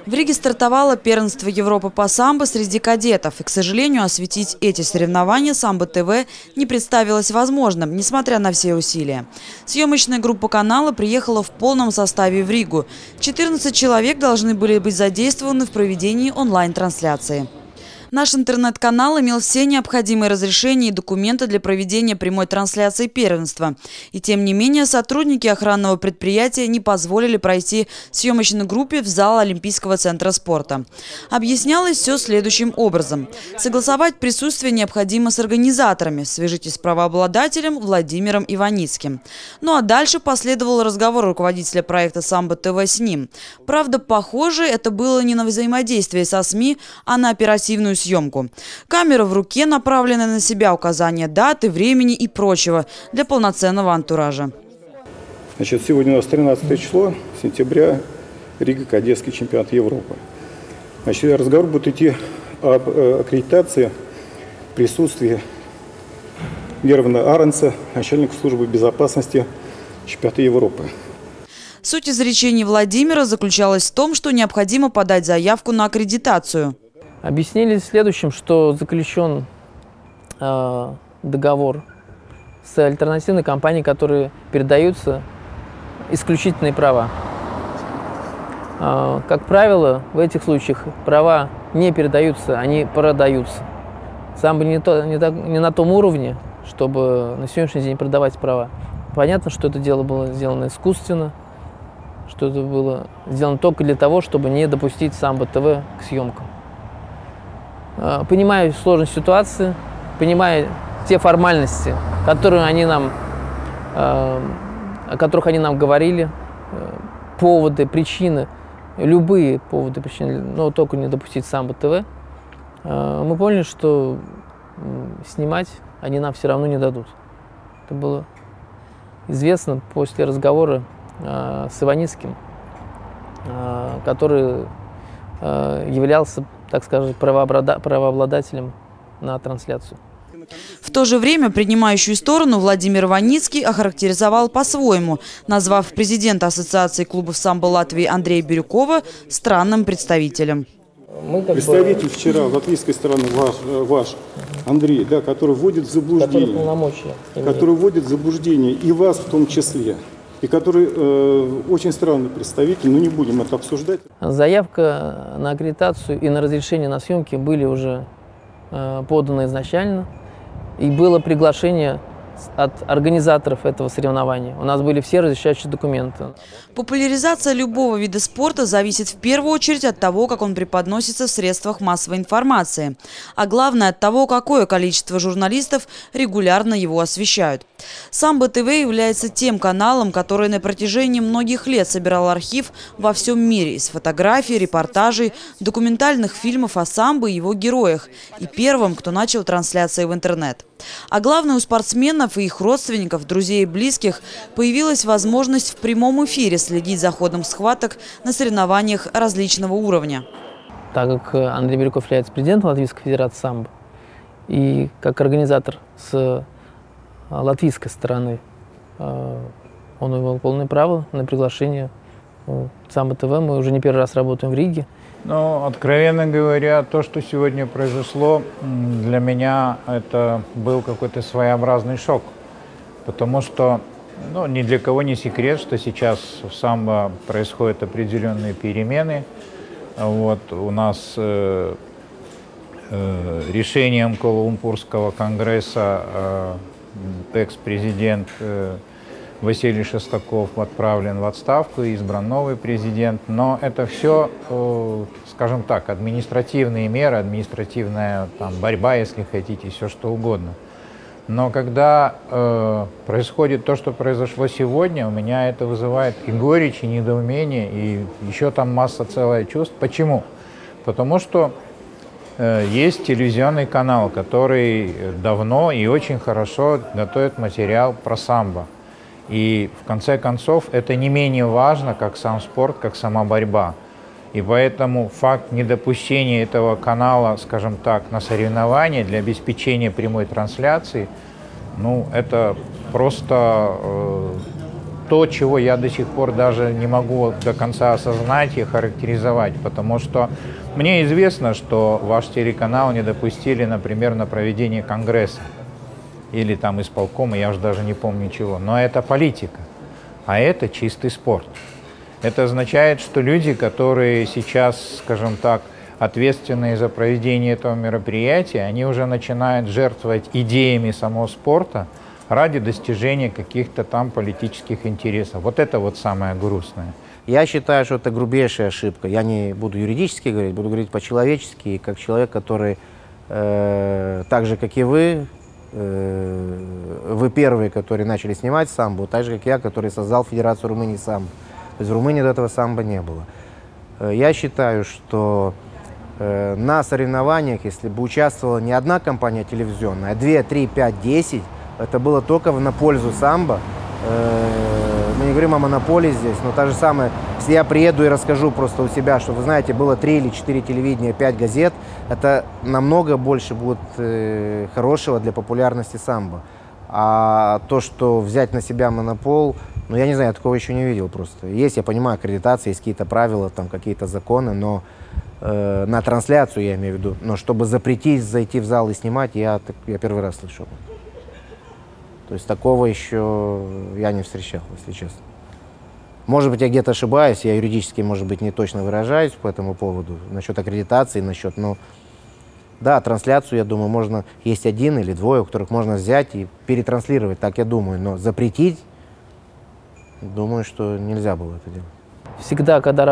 В Риге стартовало первенство Европы по самбо среди кадетов. И, к сожалению, осветить эти соревнования Самбо ТВ не представилось возможным, несмотря на все усилия. Съемочная группа канала приехала в полном составе в Ригу. 14 человек должны были быть задействованы в проведении онлайн-трансляции. Наш интернет-канал имел все необходимые разрешения и документы для проведения прямой трансляции первенства. И тем не менее, сотрудники охранного предприятия не позволили пройти съемочной группе в зал Олимпийского центра спорта. Объяснялось все следующим образом. Согласовать присутствие необходимо с организаторами. Свяжитесь с правообладателем Владимиром Иваницким. Ну а дальше последовал разговор руководителя проекта Самбо ТВ с ним. Правда, похоже, это было не на взаимодействие со СМИ, а на оперативную съемку. Камера в руке, направленная на себя, указание даты, времени и прочего для полноценного антуража. Значит, сегодня у нас 13 число сентября, Рига, кадетский чемпионат Европы. Значит, разговор будет идти об аккредитации присутствия Германа Аренса, начальника службы безопасности чемпионата Европы. Суть изречений Владимира заключалась в том, что необходимо подать заявку на аккредитацию. Объяснили следующим, что заключен договор с альтернативной компанией, которой передаются исключительные права. Как правило, в этих случаях права не передаются, они продаются. Самбо не на том уровне, чтобы на сегодняшний день продавать права. Понятно, что это дело было сделано искусственно, что это было сделано только для того, чтобы не допустить Самбо ТВ к съемкам. Понимая сложность ситуации, понимая те формальности, о которых они нам говорили, поводы, причины, любые поводы, причины, но только не допустить Самбо ТВ, мы поняли, что снимать они нам все равно не дадут. Это было известно после разговора с Иваницким, который являлся, так сказать, правообладателем на трансляцию. В то же время принимающую сторону Владимир Иваницкий охарактеризовал по-своему, назвав президента Ассоциации клубов самбо Латвии Андрея Бирюкова странным представителем. Представитель вчера латвийской стороны ваш Андрей, да, который вводит в заблуждение, и вас в том числе. И который очень странный представитель, но не будем это обсуждать. Заявка на аккредитацию и на разрешение на съемки были уже поданы изначально. И было приглашение от организаторов этого соревнования. У нас были все разрешающие документы. Популяризация любого вида спорта зависит в первую очередь от того, как он преподносится в средствах массовой информации. А главное от того, какое количество журналистов регулярно его освещают. Самбо ТВ является тем каналом, который на протяжении многих лет собирал архив во всем мире из фотографий, репортажей, документальных фильмов о самбо и его героях. И первым, кто начал трансляции в интернет. А главное, у спортсменов и их родственников, друзей и близких появилась возможность в прямом эфире следить за ходом схваток на соревнованиях различного уровня. Так как Андрей Бирюков является президентом Латвийской Федерации самбо и как организатор с латвийской стороны, он имел полное право на приглашение Самбо ТВ. Мы уже не первый раз работаем в Риге. Ну, откровенно говоря, то, что сегодня произошло, для меня это был какой-то своеобразный шок. Потому что, ну, ни для кого не секрет, что сейчас в самбо происходят определенные перемены. Вот, у нас решением Куала-Лумпурского конгресса экс-президент Василий Шестаков отправлен в отставку, избран новый президент. Но это все, скажем так, административные меры, административная борьба, если хотите, все что угодно. Но когда происходит то, что произошло сегодня, у меня это вызывает и горечь, и недоумение, и еще там масса целая чувств. Почему? Потому что есть телевизионный канал, который давно и очень хорошо готовит материал про самбо. И в конце концов это не менее важно, как сам спорт, как сама борьба. И поэтому факт недопущения этого канала, скажем так, на соревнования для обеспечения прямой трансляции, ну, это просто то, чего я до сих пор даже не могу до конца осознать и характеризовать, потому что мне известно, что ваш телеканал не допустили, например, на проведение конгресса или там исполкома, я уже даже не помню чего, но это политика, а это чистый спорт. Это означает, что люди, которые сейчас, скажем так, ответственные за проведение этого мероприятия, они уже начинают жертвовать идеями самого спорта ради достижения каких-то там политических интересов. Вот это вот самое грустное. Я считаю, что это грубейшая ошибка. Я не буду юридически говорить, буду говорить по-человечески, и как человек, который, так же, как и вы первые, которые начали снимать самбо, так же, как я, который создал Федерацию Румынии самбо. То есть в Румынии до этого самбо не было. Я считаю, что на соревнованиях, если бы участвовала не одна компания телевизионная, а 2, 3, 5, 10, это было только на пользу самбо. Мы не говорим о монополии здесь, но та же самая, если я приеду и расскажу просто у себя, что, вы знаете, было 3 или 4 телевидения, 5 газет, это намного больше будет хорошего для популярности самбо. А то, что взять на себя монопол, ну, я не знаю, я такого еще не видел просто. Есть, я понимаю, аккредитация, есть какие-то правила, там какие-то законы, но на трансляцию, я имею в виду, но чтобы запретить зайти в зал и снимать, я первый раз слышу. То есть такого еще я не встречал, если честно. Может быть, я где-то ошибаюсь, я юридически, может быть, не точно выражаюсь по этому поводу, насчет аккредитации, но да, трансляцию, я думаю, можно, есть 1 или 2, у которых можно взять и перетранслировать, так я думаю, но запретить, думаю, что нельзя было это делать. Всегда, когда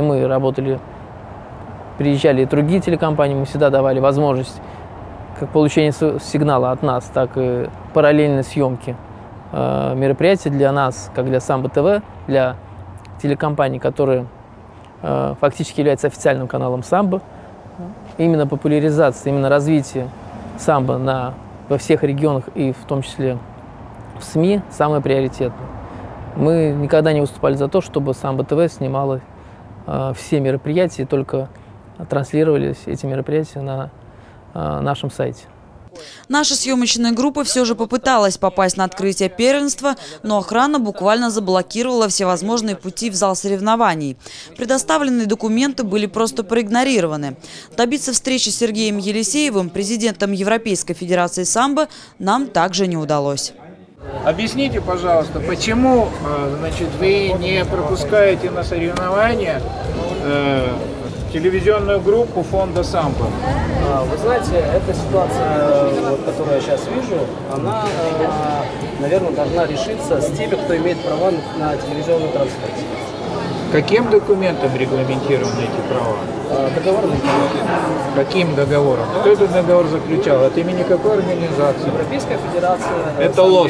приезжали и другие телекомпании, мы всегда давали возможность как получение сигнала от нас, так и параллельной съемки мероприятий для нас, как для Самбо ТВ, для телекомпаний, которые фактически являются официальным каналом самбо. Именно популяризация, именно развитие самбо во всех регионах и в том числе в СМИ самое приоритетное. Мы никогда не выступали за то, чтобы Самбо ТВ снимало все мероприятия, только транслировались эти мероприятия на нашем сайте. Наша съемочная группа все же попыталась попасть на открытие первенства, но охрана буквально заблокировала всевозможные пути в зал соревнований. Предоставленные документы были просто проигнорированы. Добиться встречи с Сергеем Елисеевым, президентом Европейской Федерации самбо, нам также не удалось. Объясните, пожалуйста, почему, значит, вы не пропускаете на соревнования телевизионную группу фонда самбо? Вы знаете, эта ситуация, которую я сейчас вижу, она, наверное, должна решиться с теми, кто имеет права на телевизионную трансляцию. Каким документом регламентированы эти права? Договором. Каким договором? Кто этот договор заключал? От имени какой организации? Европейская Федерация. Это ложь.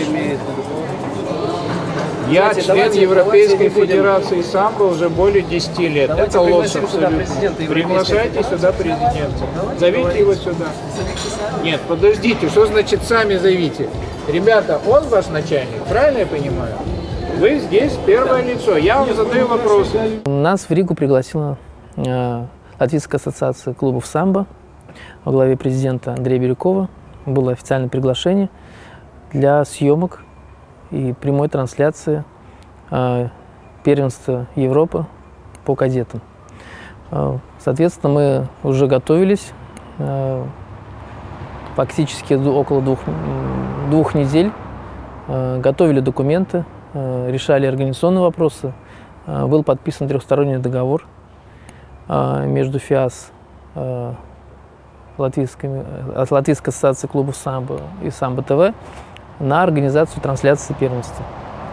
Я член Европейской Федерации самбо уже более 10 лет. Это ложь абсолютно. Приглашайте сюда президента. Зовите его сюда. Нет, подождите, что значит сами зовите? Ребята, он ваш начальник, правильно я понимаю? Вы здесь первое лицо. Я вам задаю вопросы. Нас в Ригу пригласила Латвийская ассоциация клубов самбо во главе президента Андрея Бирюкова. Было официальное приглашение для съемок и прямой трансляции первенства Европы по кадетам. Соответственно, мы уже готовились фактически около двух недель, готовили документы, решали организационные вопросы. Был подписан трехсторонний договор между ФИАС, Латвийской ассоциацией клубов самбо и Самбо ТВ на организацию трансляции первенства.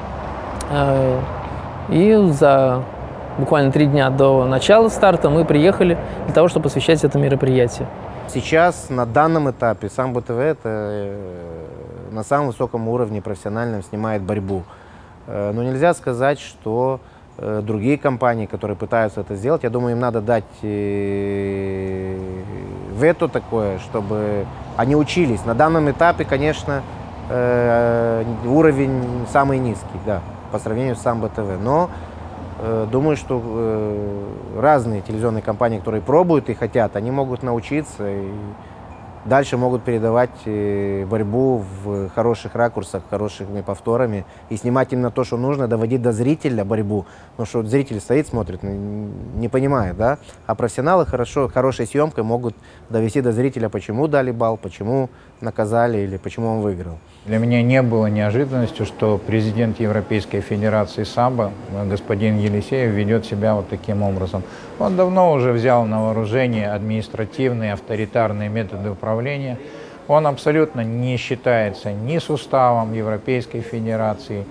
И за буквально 3 дня до начала старта мы приехали для того, чтобы посвящать это мероприятие. Сейчас, на данном этапе, Самбо ТВ это на самом высоком уровне профессиональном снимает борьбу. Но нельзя сказать, что другие компании, которые пытаются это сделать, я думаю, им надо дать вето такое, чтобы они учились. На данном этапе, конечно, уровень самый низкий, да, по сравнению с Самбо ТВ. Но думаю, что разные телевизионные компании, которые пробуют и хотят, они могут научиться. И дальше могут передавать борьбу в хороших ракурсах, хорошими повторами и снимать именно то, что нужно, доводить до зрителя борьбу. Потому что зритель стоит, смотрит, не понимает, да? А профессионалы хорошей съемкой могут довести до зрителя, почему дали балл, почему наказали или почему он выиграл. Для меня не было неожиданностью, что президент Европейской Федерации самбо, господин Елисеев, ведет себя вот таким образом. Он давно уже взял на вооружение административные, авторитарные методы управления. Он абсолютно не считается ни с уставом Европейской Федерации,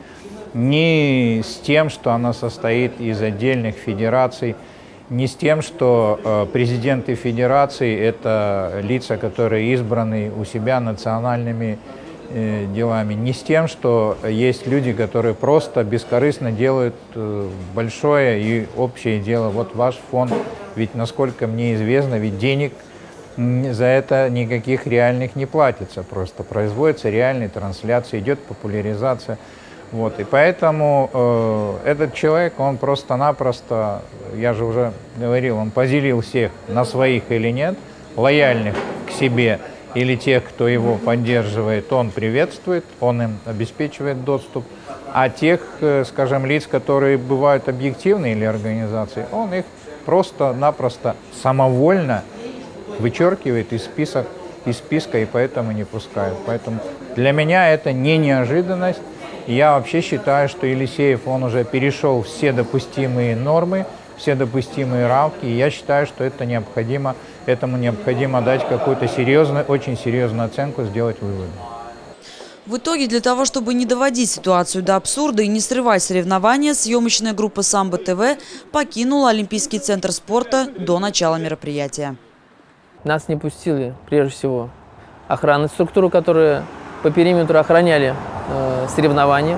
ни с тем, что она состоит из отдельных федераций, ни с тем, что президенты федерации – это лица, которые избраны у себя национальными делами, не с тем, что есть люди, которые просто бескорыстно делают большое и общее дело. Вот ваш фонд, ведь, насколько мне известно, ведь денег за это никаких реальных не платится, просто производятся реальные трансляции, идет популяризация. Вот, и поэтому этот человек, он просто-напросто, я же уже говорил, он поделил всех на своих или нет, лояльных к себе или тех, кто его поддерживает, он приветствует, он им обеспечивает доступ, а тех, скажем, лиц, которые бывают объективны или организации, он их просто-напросто самовольно вычеркивает из списка и поэтому не пускает. Поэтому для меня это не неожиданность. Я вообще считаю, что Елисеев, он уже перешел все допустимые нормы, все допустимые рамки, и я считаю, что это необходимо, этому необходимо дать какую-то серьезную, очень серьезную оценку, сделать выводы. В итоге, для того, чтобы не доводить ситуацию до абсурда и не срывать соревнования, съемочная группа «Самбо ТВ» покинула Олимпийский центр спорта до начала мероприятия. Нас не пустили, прежде всего, охранные структуры, которые по периметру охраняли соревнования.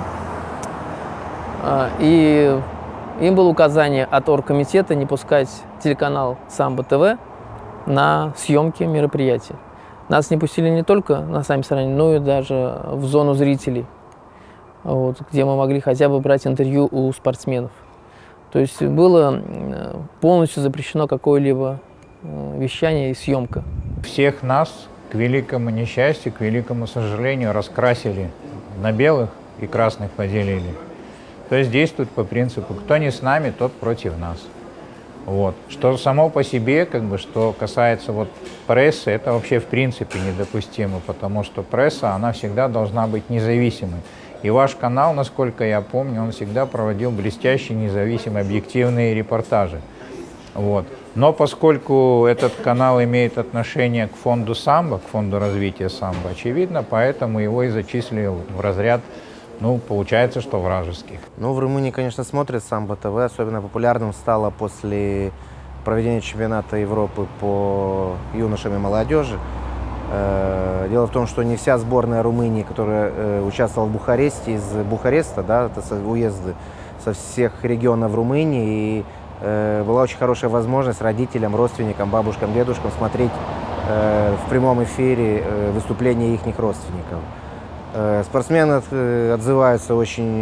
И им было указание от оргкомитета не пускать телеканал «Самбо ТВ» на съемки мероприятия. Нас не пустили не только на сами соревнования, но и даже в зону зрителей, вот, где мы могли хотя бы брать интервью у спортсменов. То есть было полностью запрещено какое-либо вещание и съемка. Всех нас, к великому несчастью, к великому сожалению, раскрасили на белых и красных поделили. То есть действует по принципу «кто не с нами, тот против нас». Вот. Что само по себе, что касается прессы, это вообще в принципе недопустимо, потому что пресса, она всегда должна быть независимой. И ваш канал, насколько я помню, он всегда проводил блестящие, независимые, объективные репортажи. Вот. Но поскольку этот канал имеет отношение к фонду самбо, к фонду развития самбо, очевидно, поэтому его и зачислили в разряд, получается, что вражеских. В Румынии, конечно, смотрят Самбо ТВ, особенно популярным стало после проведения чемпионата Европы по юношам и молодежи. Дело в том, что не вся сборная Румынии, которая участвовала в Бухаресте, из Бухареста, да, это уезды со всех регионов Румынии, и была очень хорошая возможность родителям, родственникам, бабушкам, дедушкам смотреть в прямом эфире выступления их родственников. Спортсмены отзываются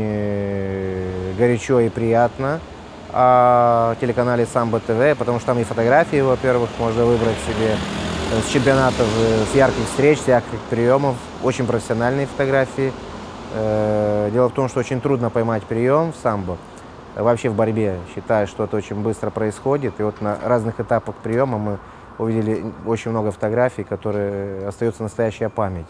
очень горячо и приятно о телеканале Самбо ТВ, потому что там и фотографии, во-первых, можно выбрать себе с чемпионатов, с ярких встреч, с ярких приемов, очень профессиональные фотографии. Дело в том, что очень трудно поймать прием в самбо. Вообще в борьбе считаю, что это очень быстро происходит. И на разных этапах приема мы увидели очень много фотографий, которые остается настоящая память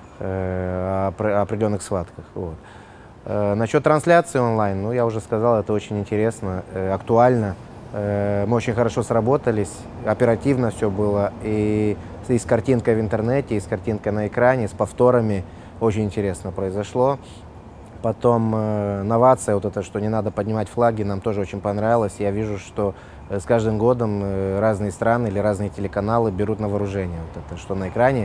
о определенных схватках. Вот. Насчет трансляции онлайн, я уже сказал, это очень интересно, актуально. Мы очень хорошо сработались, оперативно все было, и с картинкой в интернете, и с картинкой на экране, с повторами. Очень интересно произошло. Потом новация, это, что не надо поднимать флаги, нам тоже очень понравилось. Я вижу, что с каждым годом разные страны или разные телеканалы берут на вооружение это, что на экране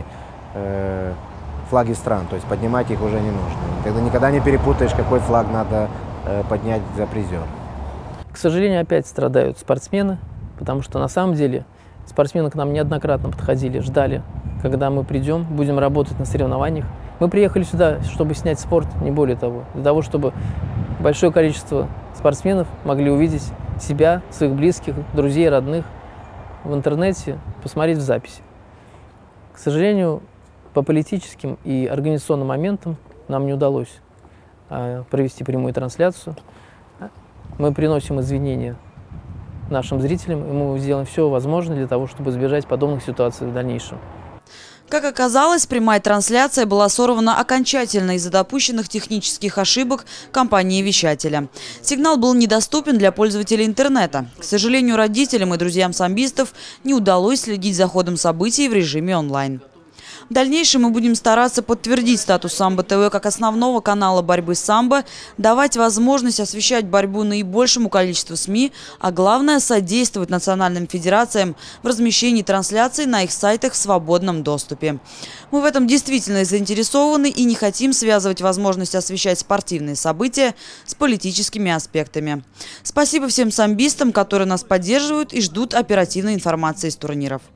флаги стран, то есть поднимать их уже не нужно. Тогда никогда не перепутаешь, какой флаг надо поднять за призер. К сожалению, опять страдают спортсмены, потому что на самом деле спортсмены к нам неоднократно подходили, ждали, когда мы придем, будем работать на соревнованиях. Мы приехали сюда, чтобы снять спорт, не более того, для того, чтобы большое количество спортсменов могли увидеть себя, своих близких, друзей, родных в интернете, посмотреть в записи. К К сожалению, по политическим и организационным моментам нам не удалось провести прямую трансляцию. Мы приносим извинения нашим зрителям, и мы сделаем все возможное для того, чтобы избежать подобных ситуаций в дальнейшем. Как оказалось, прямая трансляция была сорвана окончательно из-за допущенных технических ошибок компании-вещателя. Сигнал был недоступен для пользователей интернета. К сожалению, родителям и друзьям самбистов не удалось следить за ходом событий в режиме онлайн. В дальнейшем мы будем стараться подтвердить статус Самбо ТВ как основного канала борьбы с самбо, давать возможность освещать борьбу наибольшему количеству СМИ, а главное – содействовать национальным федерациям в размещении трансляций на их сайтах в свободном доступе. Мы в этом действительно заинтересованы и не хотим связывать возможность освещать спортивные события с политическими аспектами. Спасибо всем самбистам, которые нас поддерживают и ждут оперативной информации из турниров.